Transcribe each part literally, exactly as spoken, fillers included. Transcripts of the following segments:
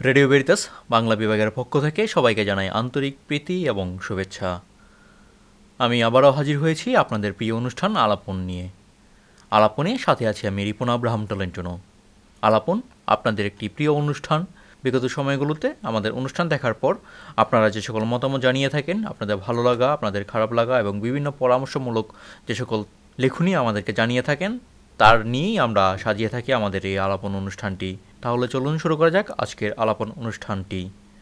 Radio Veritas Bangla বিভাগের পক্ষ থেকে সবাইকে জানাই আন্তরিক প্রীতি এবং শুভেচ্ছা। আমি আবারও হাজির হয়েছি আপনাদের প্রিয় অনুষ্ঠান আলাপন নিয়ে। আলাপনে সাথে আছি আমি রিপন আব্রাহাম টলেন্টনো। আলাপন আপনাদের একটি প্রিয় অনুষ্ঠান। বিগত সময়গুলোতে আমাদের অনুষ্ঠান দেখার পর আপনারা যে সকল মতামত জানিয়ে থাকেন, আপনাদের ভালো লাগা, আপনাদের খারাপ লাগা এবং বিভিন্ন পরামর্শমূলক যে সকল লেখনী আমাদেরকে জানিয়ে থাকেন, তার নিয়েই আমরা সাজিয়ে থাকি আমাদের এই আলাপন অনুষ্ঠানটি। তাহলে চলুন শুরু করা যাক আজকের আলাপন অনুষ্ঠানটি।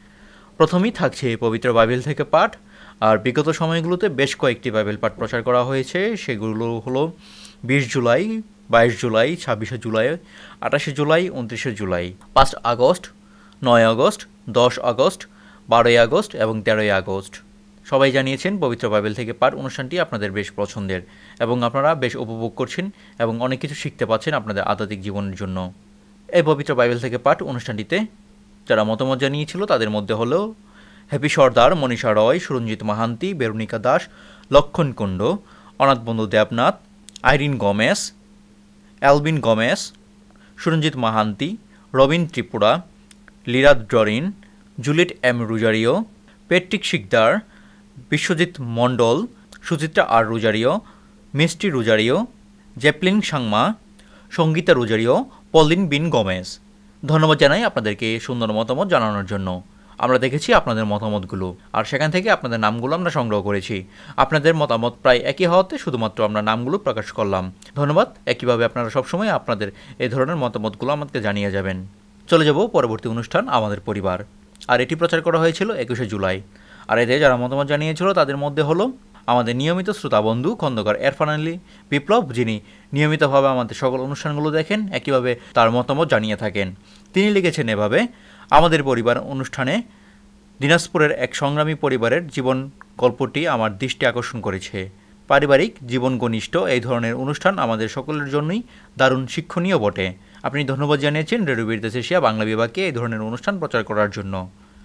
প্রথমেই থাকছে পবিত্র বাইবেল থেকে পাঠ। আর বিগত সময়গুলোতে বেশ কয়েকটি বাইবেল পাঠ প্রচার করা হয়েছে। সেগুলো হলো বিশ জুলাই, বাইশ জুলাই, ছাব্বিশে জুলাই, আঠাশে জুলাই, উনত্রিশে জুলাই, পাঁচ আগস্ট, নয় আগস্ট, দশ আগস্ট, বারোই আগস্ট এবং তেরোই আগস্ট। সবাই জানিয়েছেন পবিত্র বাইবেল থেকে পাঠ অনুষ্ঠানটি আপনাদের বেশ পছন্দের এবং আপনারা বেশ উপভোগ করছেন এবং অনেক কিছু শিখতে পাচ্ছেন আপনাদের আধ্যাত্মিক জীবনের জন্য। এই পবিত্র বাইবেল থেকে পাঠ অনুষ্ঠানটিতে যারা মতামত জানিয়েছিল তাদের মধ্যে হলো হ্যাপি সর্দার, মনীষা রয়, সুরঞ্জিত মাহান্তি, বেরুনিকা দাস, লক্ষণ কুণ্ড, অনাথবন্ধু দেবনাথ, আইরিন গমেস, অ্যালবিন গমেস, সুরঞ্জিত মাহান্তি, রবিন ত্রিপুরা, লিরাদ ডরিন, জুলিয়েট এম রুজারিও, পেট্রিক শিকদার, বিশ্বজিৎ মণ্ডল, সুচিত্রা আর রুজারিও, মিষ্টি রুজারিও, জেপলিন সাংমা, সঙ্গীতা রুজারিও, পলিন বিন গমেজ। ধন্যবাদ জানাই আপনাদেরকে সুন্দর মতামত জানানোর জন্য। আমরা দেখেছি আপনাদের মতামতগুলো আর সেখান থেকে আপনাদের নামগুলো আমরা সংগ্রহ করেছি। আপনাদের মতামত প্রায় একই হওয়াতে শুধুমাত্র আমরা নামগুলো প্রকাশ করলাম। ধন্যবাদ। একইভাবে আপনারা সবসময় আপনাদের এই ধরনের মতামতগুলো আমাদেরকে জানিয়ে যাবেন। চলে যাব পরবর্তী অনুষ্ঠান আমাদের পরিবার। আর এটি প্রচার করা হয়েছিল একুশে জুলাই। আর এতে যারা মতামত জানিয়েছিল তাদের মধ্যে হলো আমাদের নিয়মিত শ্রোতাবন্ধু খন্দকার এরফান আলী বিপ্লব, যিনি নিয়মিতভাবে আমাদের সকল অনুষ্ঠানগুলো দেখেন, একইভাবে তার মতামত জানিয়ে থাকেন। তিনি লিখেছেন এভাবে: আমাদের পরিবার অনুষ্ঠানে দিনাজপুরের এক সংগ্রামী পরিবারের জীবন গল্পটি আমার দৃষ্টি আকর্ষণ করেছে। পারিবারিক জীবন ঘনিষ্ঠ এই ধরনের অনুষ্ঠান আমাদের সকলের জন্যই দারুণ শিক্ষণীয় বটে। আপনি ধন্যবাদ জানিয়েছেন রেডিও ভেরিতাস এশিয়া বাংলা বিভাগকে এই ধরনের অনুষ্ঠান প্রচার করার জন্য।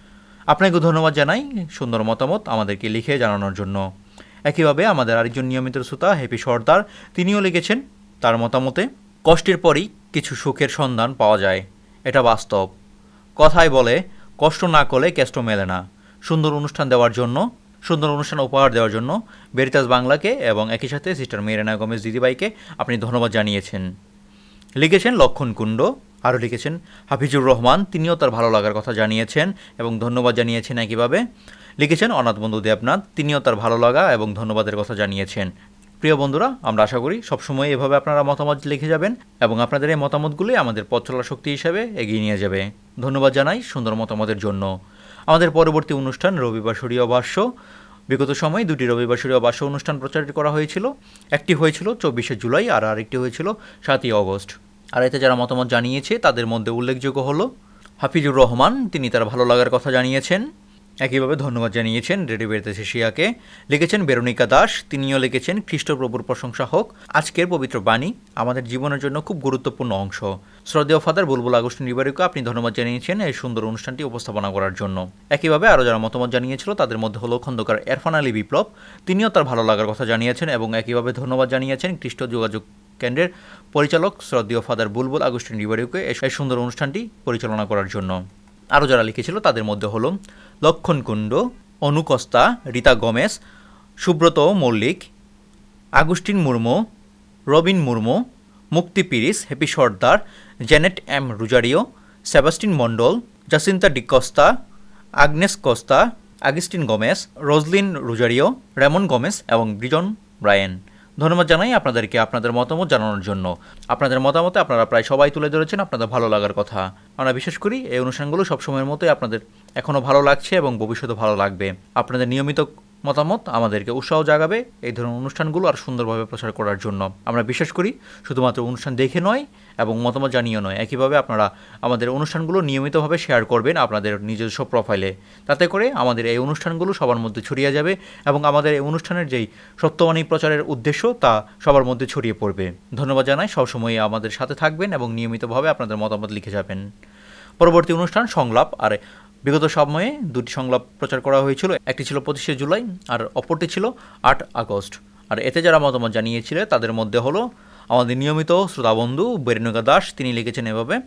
আপনাকে ধন্যবাদ জানাই সুন্দর মতামত আমাদেরকে লিখে জানানোর জন্য। একইভাবে আমাদের আরেকজন নিয়মিত শ্রোতা হ্যাপি সর্দার, তিনিও লিখেছেন তার মতামতে: কষ্টের পরই কিছু সুখের সন্ধান পাওয়া যায়, এটা বাস্তব। কথায় বলে কষ্ট না করলে কেষ্ট মেলে না। সুন্দর অনুষ্ঠান দেওয়ার জন্য, সুন্দর অনুষ্ঠান উপহার দেওয়ার জন্য ভেরিতাস বাংলাকে এবং একই সাথে সিস্টার মেরিনা গোমেজ দিদিভাইকে আপনি ধন্যবাদ জানিয়েছেন। লিখেছেন লক্ষণ কুণ্ড, আরও লিখেছেন হাফিজুর রহমান, তিনিও তার ভালো লাগার কথা জানিয়েছেন এবং ধন্যবাদ জানিয়েছেন। একইভাবে লিখেছেন অনাথবন্ধু দেবনাথ, তিনিও তার ভালো লাগা এবং ধন্যবাদের কথা জানিয়েছেন। প্রিয় বন্ধুরা, আমরা আশা করি সবসময় এভাবে আপনারা মতামত লিখে যাবেন এবং আপনাদের এই মতামতগুলি আমাদের পথ চলার শক্তি হিসেবে এগিয়ে নিয়ে যাবে। ধন্যবাদ জানাই সুন্দর মতামতের জন্য। আমাদের পরবর্তী অনুষ্ঠান রবিবার সরীয় ভাষ্য। বিগত সময়ে দুটি রবিবার সরীয় ভাষ্য অনুষ্ঠান প্রচারিত করা হয়েছিল। একটি হয়েছিল চব্বিশে জুলাই আর আরেকটি হয়েছিল সাতই অগস্ট। আর এতে যারা মতামত জানিয়েছে তাদের মধ্যে উল্লেখযোগ্য হলো হাফিজুর রহমান, তিনি তার ভালো লাগার কথা জানিয়েছেন। একইভাবে ধন্যবাদ জানিয়েছেন রেডিও ভেরিতাস এশিয়াকে। লিখেছেন বেরুনিকা দাস, তিনিও লিখেছেন খ্রিস্টপ্রভুর প্রশংসা হোক। আজকের পবিত্র বাণী আমাদের জীবনের জন্য খুব গুরুত্বপূর্ণ অংশ। শ্রদ্ধেয় ফাদার বুলবুল আগস্টিন রিবারিকে আপনি ধন্যবাদ জানিয়েছেন এই সুন্দর অনুষ্ঠানটি উপস্থাপনা করার জন্য। একইভাবে আরও যারা মতামত জানিয়েছিল তাদের মধ্যে হলো খন্দকার এরফান আলী বিপ্লব, তিনিও তার ভালো লাগার কথা জানিয়েছেন এবং একইভাবে ধন্যবাদ জানিয়েছেন খ্রিস্ট যোগাযোগ কেন্দ্রের পরিচালক শ্রদ্ধেয় ফাদার বুলবুল আগস্টিন রিবারিকে এই সুন্দর অনুষ্ঠানটি পরিচালনা করার জন্য। আরও যারা লিখেছিল তাদের মধ্যে হলো লক্ষণ কুণ্ড, অনুকস্তা, রীতা গমেস, সুব্রত মল্লিক, আগুস্টিন মুর্মু, রবিন মুর্মু, মুক্তি পিরিস, হ্যাপি সর্দার, জেনেট এম রুজারিও, সেবাস্টিন মণ্ডল, জাসিন্তা ডিকস্তা, আগনেস কস্তা, আগস্টিন গমেস, রোজলিন রুজারিও, রেমন গমেস এবং ব্রিজন ব্রায়েন। ধন্যবাদ জানাই আপনাদেরকে আপনাদের মতামত জানানোর জন্য। আপনাদের মতামতে আপনারা প্রায় সবাই তুলে ধরেছেন আপনাদের ভালো লাগার কথা। আমরা বিশেষ করি এই অনুষ্ঠানগুলো সবসময়ের মতোই আপনাদের এখনও ভালো লাগছে এবং ভবিষ্যতে ভালো লাগবে। আপনাদের নিয়মিত মতামত আমাদেরকে উৎসাহ জাগাবে এই ধরনের অনুষ্ঠানগুলো আর সুন্দরভাবে প্রচার করার জন্য। আমরা বিশেষ করি শুধুমাত্র অনুষ্ঠান দেখে নয় এবং মতামত জানিয়ে নয়, একইভাবে আপনারা আমাদের অনুষ্ঠানগুলো নিয়মিতভাবে শেয়ার করবেন আপনাদের নিজস্ব প্রোফাইলে। তাতে করে আমাদের এই অনুষ্ঠানগুলো সবার মধ্যে ছড়িয়ে যাবে এবং আমাদের এই অনুষ্ঠানের যেই সত্যবাণী প্রচারের উদ্দেশ্য তা সবার মধ্যে ছড়িয়ে পড়বে। ধন্যবাদ জানাই, সবসময় আমাদের সাথে থাকবেন এবং নিয়মিতভাবে আপনাদের মতামত লিখে যাবেন। পরবর্তী অনুষ্ঠান সংলাপ। আর বিগত সময়ে দুটি সংলাপ প্রচার করা হয়েছিল, একটি ছিল পঁচিশে জুলাই আর অপরটি ছিল আট আগস্ট। আর এতে যারা মতামত জানিয়েছিলেন তাদের মধ্যে হলো আমাদের নিয়মিত শ্রোতাবন্ধু বেরেনুকা দাস, তিনি লিখেছেন এভাবে: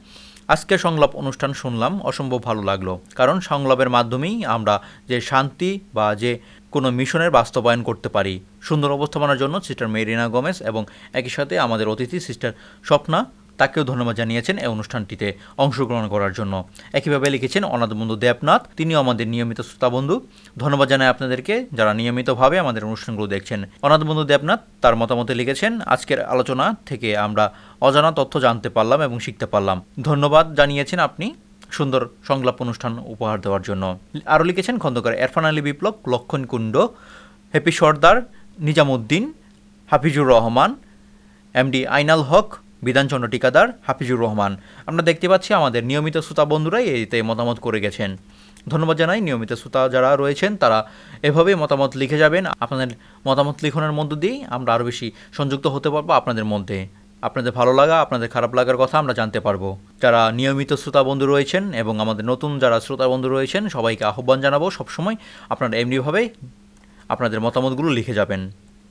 আজকের সংলাপ অনুষ্ঠান শুনলাম, অসম্ভব ভালো লাগলো, কারণ সংলাপের মাধ্যমেই আমরা যে শান্তি বা যে কোনো মিশনের বাস্তবায়ন করতে পারি। সুন্দর উপস্থাপনার জন্য সিস্টার মেরিনা গোমেজ এবং একই সাথে আমাদের অতিথি সিস্টার স্বপ্না, তাকেও ধন্যবাদ জানিয়েছেন এই অনুষ্ঠানটিতে অংশগ্রহণ করার জন্য। একইভাবে লিখেছেন অনাথবন্ধু দেবনাথ, তিনিও আমাদের নিয়মিত শ্রোতাবন্ধু। ধন্যবাদ জানাই আপনাদেরকে যারা নিয়মিতভাবে আমাদের অনুষ্ঠানগুলো দেখছেন। অনাথবন্ধু দেবনাথ তার মতামতে লিখেছেন, আজকের আলোচনা থেকে আমরা অজানা তথ্য জানতে পারলাম এবং শিখতে পারলাম। ধন্যবাদ জানিয়েছেন আপনি সুন্দর সংলাপ অনুষ্ঠান উপহার দেওয়ার জন্য। আরও লিখেছেন খন্দকার এরফান আলী বিপ্লব, লক্ষণ কুণ্ড, হ্যাপি সর্দার, নিজামুদ্দিন, হাফিজুর রহমান, এমডি আইনাল হক, বিধানচন্দ্র টিকাদার, হাফিজুর রহমান। আমরা দেখতে পাচ্ছি আমাদের নিয়মিত শ্রোতা বন্ধুরাই এতে মতামত করে গেছেন। ধন্যবাদ জানাই নিয়মিত শ্রোতা যারা রয়েছেন, তারা এভাবেই মতামত লিখে যাবেন। আপনাদের মতামত লিখনের মধ্য দিয়েই আমরা আরও বেশি সংযুক্ত হতে পারবো আপনাদের মধ্যে। আপনাদের ভালো লাগা, আপনাদের খারাপ লাগার কথা আমরা জানতে পারবো। যারা নিয়মিত শ্রোতা বন্ধু রয়েছেন এবং আমাদের নতুন যারা শ্রোতা বন্ধু রয়েছেন, সবাইকে আহ্বান জানাবো সবসময় আপনারা এমনিভাবে আপনাদের মতামতগুলো লিখে যাবেন।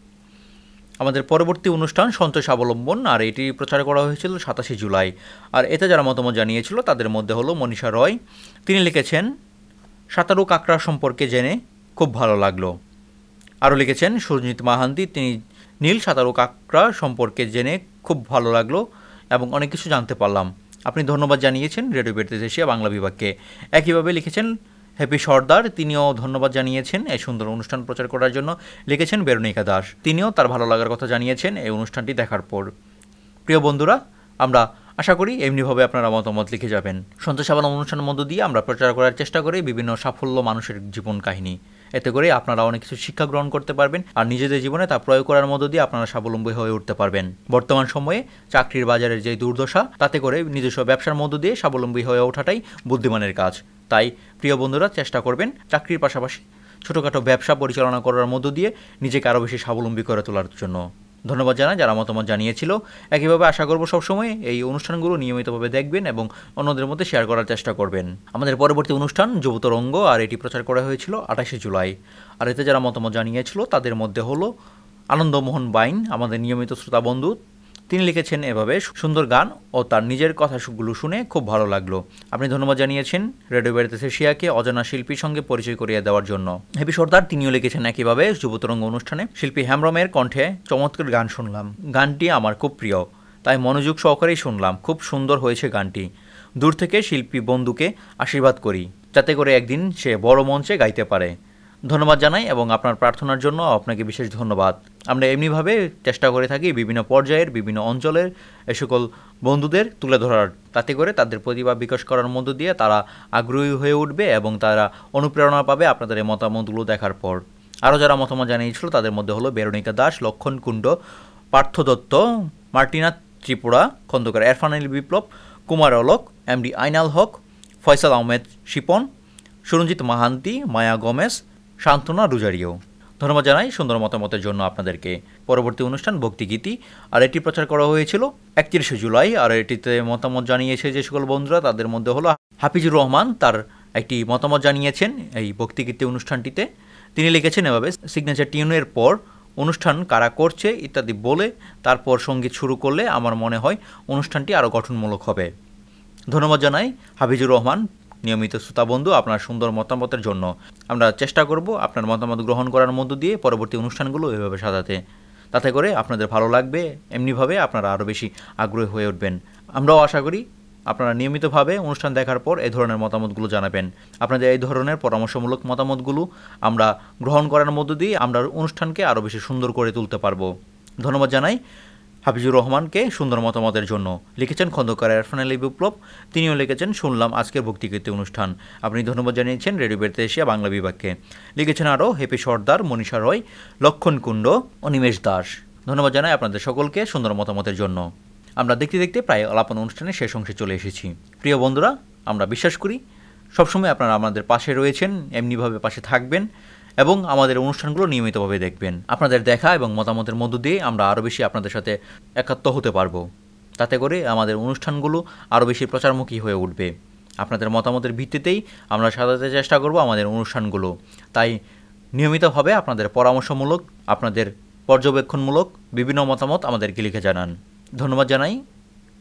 আমাদের পরবর্তী অনুষ্ঠান সন্তোষ অবলম্বন, আর এটি প্রচার করা হয়েছিল সাতাশে জুলাই। আর এতে যারা মতামত জানিয়েছিল তাদের মধ্যে হলো মনীষা রয়, তিনি লিখেছেন সাঁতারু কাঁকড়া সম্পর্কে জেনে খুব ভালো লাগলো। আরও লিখেছেন সুরজিৎ মাহান্তি, তিনি নীল সাঁতারু কাঁকড়া সম্পর্কে জেনে খুব ভালো লাগলো এবং অনেক কিছু জানতে পারলাম। আপনি ধন্যবাদ জানিয়েছেন রেডিও বেতার এশিয়া বাংলা বিভাগকে। একইভাবে লিখেছেন হ্যাপি সর্দার, তিনিও ধন্যবাদ জানিয়েছেন এই সুন্দর অনুষ্ঠান প্রচার করার জন্য। লিখেছেন বেরোনিকা দাস, তিনিও তার ভালো লাগার কথা জানিয়েছেন এই অনুষ্ঠানটি দেখার পর। প্রিয় বন্ধুরা, আমরা আশা করি এমনিভাবে আপনারা মতামত লিখে যাবেন। সন্তোষ অবলম্বন অনুষ্ঠানের মধ্য দিয়ে আমরা প্রচার করার চেষ্টা করি বিভিন্ন সাফল্য মানুষের জীবন কাহিনী। এতে করে আপনারা অনেক কিছু শিক্ষা গ্রহণ করতে পারবেন আর নিজেদের জীবনে তা প্রয়োগ করার মধ্য দিয়ে আপনারা স্বাবলম্বী হয়ে উঠতে পারবেন। বর্তমান সময়ে চাকরির বাজারের যে দুর্দশা, তাতে করে নিজস্ব ব্যবসার মধ্য দিয়ে স্বাবলম্বী হয়ে ওঠাটাই বুদ্ধিমানের কাজ। তাই প্রিয় বন্ধুরা, চেষ্টা করবেন চাকরির পাশাপাশি ছোটোখাটো ব্যবসা পরিচালনা করার মধ্য দিয়ে নিজেকে আরও বেশি স্বাবলম্বী করে তোলার জন্য। ধন্যবাদ জানাই যারা মতামত জানিয়েছিল। একইভাবে আশা করব সবসময় এই অনুষ্ঠানগুলো নিয়মিতভাবে দেখবেন এবং অন্যদের মধ্যে শেয়ার করার চেষ্টা করবেন। আমাদের পরবর্তী অনুষ্ঠান যুবতরঙ্গ, আর এটি প্রচার করা হয়েছিল আঠাশে জুলাই। আর এতে যারা মতামত জানিয়েছিল তাদের মধ্যে হলো আনন্দমোহন বাইন, আমাদের নিয়মিত শ্রোতা বন্ধু। তিনি লিখেছেন এভাবে, সুন্দর গান ও তার নিজের কথাগুলো শুনে খুব ভালো লাগলো। আপনি ধন্যবাদ জানিয়েছেন রেডিও বেতার এশিয়াকে অজানা শিল্পীর সঙ্গে পরিচয় করিয়ে দেওয়ার জন্য। হ্যাপি সর্দার, তিনিও লিখেছেন একইভাবে, যুবতরঙ্গ অনুষ্ঠানে শিল্পী হ্যামরমের কণ্ঠে চমৎকার গান শুনলাম। গানটি আমার খুব প্রিয়, তাই মনোযোগ সহকারেই শুনলাম। খুব সুন্দর হয়েছে গানটি। দূর থেকে শিল্পী বন্ধুকে আশীর্বাদ করি, যাতে করে একদিন সে বড় মঞ্চে গাইতে পারে। ধন্যবাদ জানাই এবং আপনার প্রার্থনার জন্য আপনাকে বিশেষ ধন্যবাদ। আমরা এমনিভাবে চেষ্টা করে থাকি বিভিন্ন পর্যায়ের বিভিন্ন অঞ্চলের এ সকল বন্ধুদের তুলে ধরার, তাতে করে তাদের প্রতিভা বিকাশ করার মধ্য দিয়ে তারা আগ্রহী হয়ে উঠবে এবং তারা অনুপ্রেরণা পাবে আপনাদের এই মতামতগুলো দেখার পর। আরও যারা মতামত জানিয়েছিল তাদের মধ্যে হলো বেরোনিকা দাস, লক্ষণ কুণ্ড, পার্থ দত্ত, মার্টিনা ত্রিপুরা, খন্দকার এরফান আলী বিপ্লব, কুমার অলোক, এমডি আইনাল হক, ফয়সাল আহমেদ শিপন, সুরঞ্জিত মাহান্তি, মায়া গোমেজ, শান্তনা রুজারিও। ধন্যবাদ জানাই সুন্দর মতামতের জন্য আপনাদেরকে। পরবর্তী অনুষ্ঠান ভক্তিগীতি, আর এটি প্রচার করা হয়েছিল একত্রিশে জুলাই। আর এটিতে মতামত জানিয়েছে যে সকল বন্ধুরা, তাদের মধ্যে হলো হাফিজুর রহমান, তার একটি মতামত জানিয়েছেন এই ভক্তিগীতি অনুষ্ঠানটিতে। তিনি লিখেছেন এভাবে, সিগনেচার টিউনের পর অনুষ্ঠান কারা করছে ইত্যাদি বলে তারপর সঙ্গীত শুরু করলে আমার মনে হয় অনুষ্ঠানটি আরও গঠনমূলক হবে। ধন্যবাদ জানাই হাফিজুর রহমান, নিয়মিত শ্রোতাবন্ধু, আপনার সুন্দর মতামতের জন্য। আমরা চেষ্টা করব আপনার মতামত গ্রহণ করার মধ্য দিয়ে পরবর্তী অনুষ্ঠানগুলো এভাবে সাজাতে, তাতে করে আপনাদের ভালো লাগবে। এমনিভাবে আপনারা আরও বেশি আগ্রহী হয়ে উঠবেন। আমরাও আশা করি আপনারা নিয়মিতভাবে অনুষ্ঠান দেখার পর এই ধরনের মতামতগুলো জানাবেন। আপনাদের এই ধরনের পরামর্শমূলক মতামতগুলো আমরা গ্রহণ করার মধ্য দিয়ে আমরা অনুষ্ঠানকে আরও বেশি সুন্দর করে তুলতে পারবো। ধন্যবাদ জানাই হাফিজুর রহমানকে সুন্দর মতামতের জন্য। লিখেছেন খন্দকার এরফান আলী বিপ্লব, তিনিও লিখেছেন শুনলাম আজকের ভক্তিগীতি অনুষ্ঠান। আপনি ধন্যবাদ জানিয়েছেন রেডিও বেতার এশিয়া বাংলা বিভাগকে। লিখেছেন আরও হ্যাপি সর্দার, মনীষা রয়, লক্ষণ কুণ্ড, অনিমেষ দাস। ধন্যবাদ জানাই আপনাদের সকলকে সুন্দর মতামতের জন্য। আমরা দেখতে দেখতে প্রায় আলাপন অনুষ্ঠানের শেষ অংশে চলে এসেছি। প্রিয় বন্ধুরা, আমরা বিশ্বাস করি সবসময় আপনারা আমাদের পাশে রয়েছেন, এমনিভাবে পাশে থাকবেন এবং আমাদের অনুষ্ঠানগুলো নিয়মিতভাবে দেখবেন। আপনাদের দেখা এবং মতামতের মধ্য দিয়ে আমরা আরও বেশি আপনাদের সাথে একাত্ম হতে পারবো, তাতে করে আমাদের অনুষ্ঠানগুলো আরও বেশি প্রচারমুখী হয়ে উঠবে। আপনাদের মতামতের ভিত্তিতেই আমরা সাজাতে চেষ্টা করব আমাদের অনুষ্ঠানগুলো। তাই নিয়মিতভাবে আপনাদের পরামর্শমূলক, আপনাদের পর্যবেক্ষণমূলক বিভিন্ন মতামত আমাদেরকে লিখে জানান। ধন্যবাদ জানাই।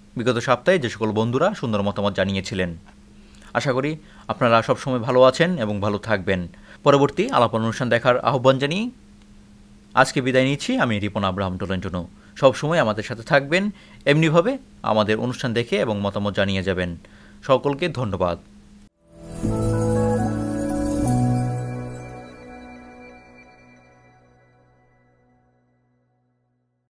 বিগত সপ্তাহে যে সকল বন্ধুরা সুন্দর মতামত জানিয়েছিলেন। আশা করি আপনারা সবসময় ভালো আছেন এবং ভালো থাকবেন। পরবর্তী আলাপন অনুষ্ঠান দেখার আহ্বান জানিয়ে আজকে বিদায় নিচ্ছি আমি রিপন আব্রাহাম টলেন্টন। সবসময় আমাদের সাথে থাকবেন, এমনিভাবে আমাদের অনুষ্ঠান দেখে এবং মতামত জানিয়ে যাবেন। সকলকে ধন্যবাদ।